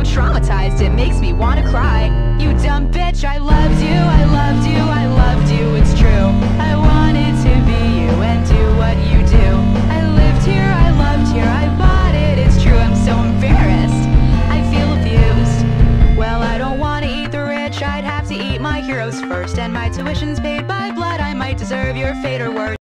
so traumatized, it makes me wanna cry. You dumb bitch, I loved you, I loved you, I loved you, it's true. I wanted to be you and do what you do. I lived here, I loved here, I bought it, it's true. I'm so embarrassed, I feel abused. Well, I don't wanna eat the rich, I'd have to eat my heroes first. And my tuition's paid by blood, I might deserve your fate or worse.